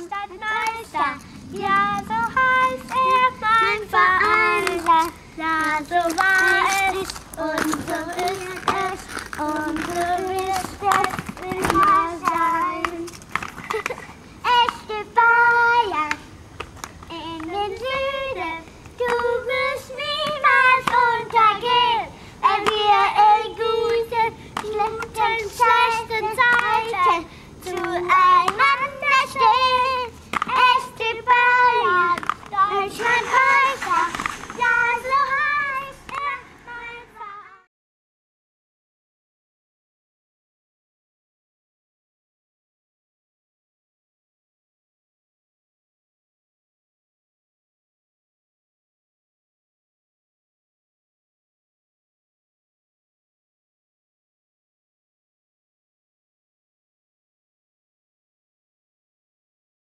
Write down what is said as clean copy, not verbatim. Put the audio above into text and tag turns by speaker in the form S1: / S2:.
S1: Stadtmeister. Ja, so heißt er, mein Verein. Ja, so war es und so ist es. Unsere